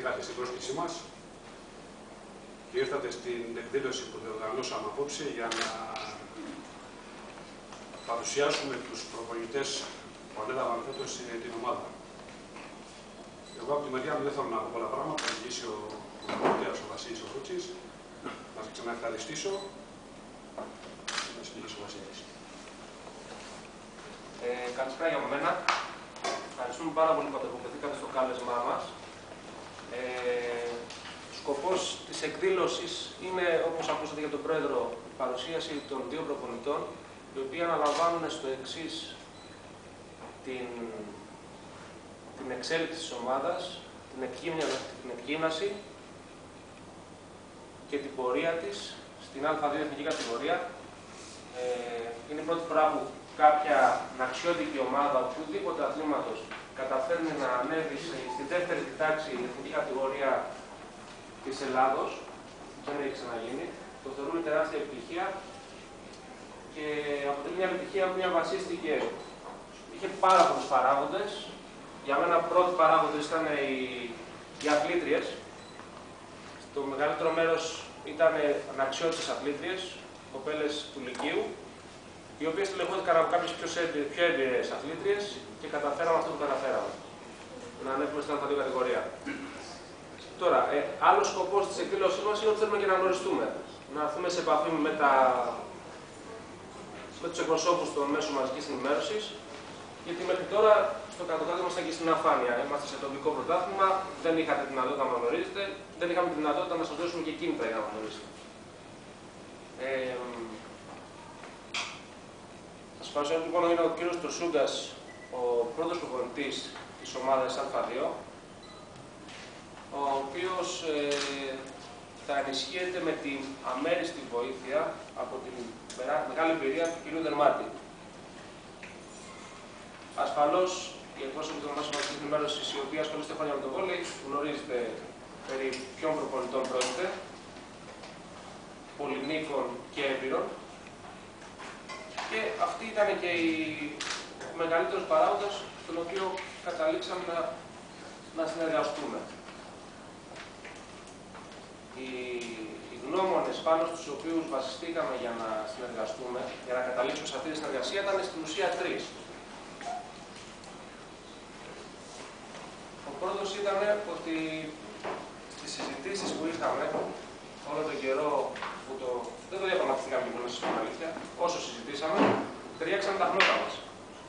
δεχτήκατε στην πρόσκλησή μας και ήρθατε στην εκδήλωση που διοργανώσαμε απόψε για να παρουσιάσουμε τους προπονητές που ανέλαβαν φέτος την ομάδα. Εγώ από τη μεριά μου δεν θέλω να πω πολλά πράγματα, θα μιλήσει ο προπονητής ο Βασίλης ο Φούτσης. Να σας ξαναευχαριστήσω. Να συνεχίσει ο Βασίλης. Καλησπέρα για μένα. Ευχαριστούμε πάρα πολύ που ανταποκριθήκατε στο κάλεσμά μας. Σκοπός της εκδήλωσης είναι, όπως ακούσατε για τον Πρόεδρο, η παρουσίαση των δύο προπονητών, οι οποίοι αναλαμβάνουν στο εξής την εξέλιξη της ομάδας, την εκγύμναση και την πορεία της στην Α2 εθνική κατηγορία. Είναι η πρώτη φορά που κάποια αξιότιμη ομάδα οποιοδήποτε αθλήματος καταφέρνει να ανέβει στη δεύτερη τάξη εθνική κατηγορία της Ελλάδος. Δεν έχει ξαναγίνει. Το θεωρούμε τεράστια επιτυχία και αποτελεί μια επιτυχία που βασίστηκε. Είχε πάρα πολλούς παράγοντες. Για μένα πρώτοι παράγοντες ήταν οι αθλήτριες. Το μεγαλύτερο μέρος ήταν αναξιότητες αθλήτριες, κοπέλες του Λυκείου, οι οποίες τηλεχώθηκαν από κάποιες πιο έμπειρες αθλήτριες και καταφέραμε αυτό που καταφέραμε. Να ανέβουμε στην Α2 κατηγορία. Τώρα, άλλος σκοπός της εκδήλωσής μας είναι ότι θέλουμε και να γνωριστούμε. Να έρθουμε σε επαφή με τους εκπροσώπους των μέσων μαζικής ενημέρωσης, γιατί μέχρι τώρα στο κάτω-κάτω ήμασταν και στην αφάνεια. Είμαστε σε τοπικό πρωτάθλημα, δεν είχατε τη δυνατότητα να γνωρίζετε, δεν είχαμε τη δυνατότητα να σας δώσουμε και κίνητρα για να γνωρίσετε. Σας παρουσιάζω λοιπόν είναι ο κύριος Τουρσούγκας, ο πρώτος προπονητής της ομάδας Α2, ο οποίος θα ενισχύεται με την αμέριστη βοήθεια από την μεγάλη εμπειρία του κ. Δερμάτη. Ασφαλώς, οι εκπρόσωποι των μέσων μαζικής ενημέρωσης, οι οποίοι ασχολείστε χρόνια με το βόλεϊ, γνωρίζετε περί ποιων προπονητών πρόκειται, πολυνίκων και έμπειρων. Και αυτή ήταν και ο μεγαλύτερος παράγοντας στον οποίο καταλήξαμε να συνεργαστούμε. Οι γνώμονες πάνω στους οποίους βασιστήκαμε για να συνεργαστούμε, για να καταλήξουμε σε αυτή τη συνεργασία, ήταν στην ουσία τρεις. Ο πρώτος ήταν ότι στις συζητήσεις που είχαμε όλο τον καιρό που δεν το διαπραγματευτήκαμε και μόνο στην αλήθεια, όσο συζητήσαμε, ταιριάξαμε τα χνότα μας.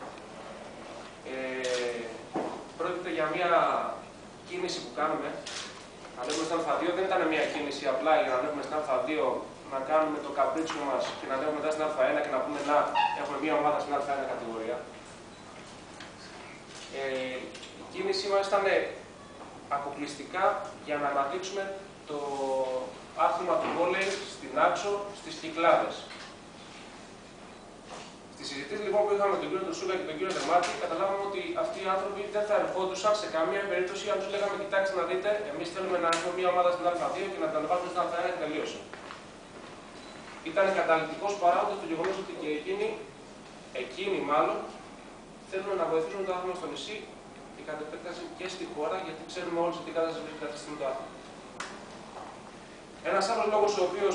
Πρόκειται για μια κίνηση που κάνουμε. Να ανέβουμε στην Α2 δεν ήταν μια κίνηση απλά για να ανέβουμε στην Α2, να κάνουμε το καπρίτσιο μας και να ανέβουμε μετά στην Α1 και να πούμε να έχουμε μια ομάδα στην Α1 κατηγορία. Η κίνησή μας ήταν αποκλειστικά για να αναδείξουμε το άθλημα του βόλεϊ στην Άξο, στις Κυκλάδες. Στις συζητήσεις λοιπόν που είχαμε με τον κύριο Τουρσούγκα και τον κύριο Δερμάτη, καταλάβαμε ότι αυτοί οι άνθρωποι δεν θα ερχόντουσαν σε καμία περίπτωση αν τους λέγαμε: κοιτάξτε να δείτε, εμείς θέλουμε να έχουμε μια ομάδα στην Α2 και να την ανεβάσουμε στην Α1 και τελείωσε. Ήταν καταλυτικός παράγοντας το γεγονός ότι και εκείνοι μάλλον, θέλουν να βοηθήσουν το άθλημα στο νησί και κατ' επέκταση και στη χώρα, γιατί ξέρουμε όλοι σε τι κατάσταση βρίσκεται αυτή τη στιγμή το άθλημα. Ένας άλλος λόγος ο οποίος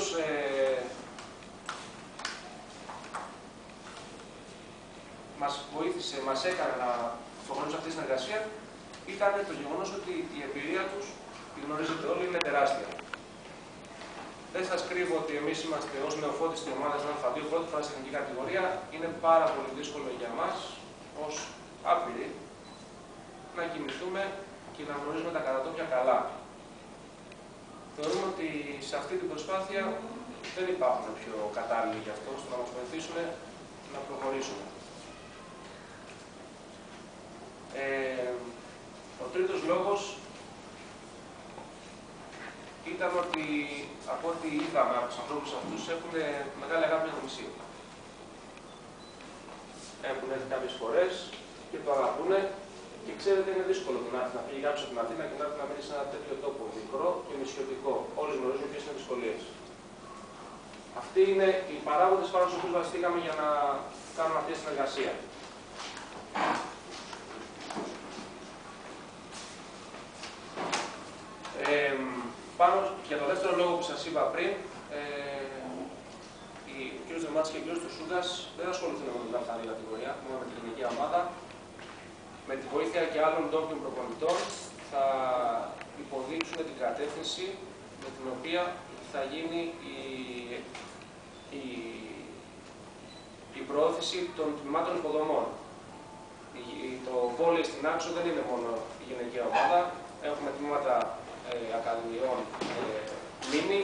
μας βοήθησε, μας έκανε να προχωρήσουμε αυτή τη συνεργασία, ήταν το γεγονός ότι η εμπειρία τους, τη γνωρίζετε όλοι, είναι τεράστια. Δεν σας κρύβω ότι εμείς είμαστε ως νεοφώτιστη ομάδα στην Α2, πρώτη φορά στην εθνική κατηγορία. Είναι πάρα πολύ δύσκολο για μας, ως άπειροι, να κινηθούμε και να γνωρίζουμε τα κατατόπια καλά. Θεωρούμε ότι σε αυτή την προσπάθεια δεν υπάρχουν πιο κατάλληλοι γι' αυτό, ώστε να μας βοηθήσουν να προχωρήσουμε. Ο τρίτος λόγος ήταν ότι από ό,τι είδαμε από τους ανθρώπους αυτούς έχουν μεγάλη αγάπη για το νησί. Έχουν έρθει κάποιες φορές και το αγαπούν και ξέρετε είναι δύσκολο να φύγει κάποιος από την Αθήνα και να έρθει να μείνει σε ένα τέτοιο τόπο μικρό και νησιωτικό. Όλοι γνωρίζουν ποιες είναι οι δυσκολίες. Αυτοί είναι οι παράγοντες πάνω στους οποίους βασιστήκαμε για να κάνουμε αυτή τη συνεργασία. Πάνω για το δεύτερο λόγο που σας είπα πριν, ο κ. Δεμάτης και ο κ. Τουσούγκας δεν ασχοληθούν με την καθαρή κατηγορία, μόνο με την γυναικεία ομάδα. Με τη βοήθεια και άλλων ντόπιων προπονητών θα υποδείξουν την κατεύθυνση με την οποία θα γίνει η προώθηση των τμήματων υποδομών. Το βόλεϊ στην Άξο δεν είναι μόνο η γυναικεία ομάδα. Έχουμε τμήματα ακαδημιών μίνι,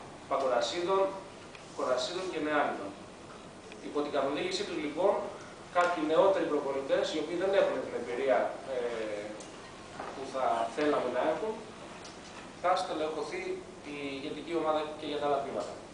κορασίδων και νεάνιδων. Υπό την καθοδήγησή τους λοιπόν, κάποιοι νεότεροι προπονητές, οι οποίοι δεν έχουν την εμπειρία που θα θέλαμε να έχουν, θα στελεχωθεί η ηγετική ομάδα και για τα άλλα τμήματα.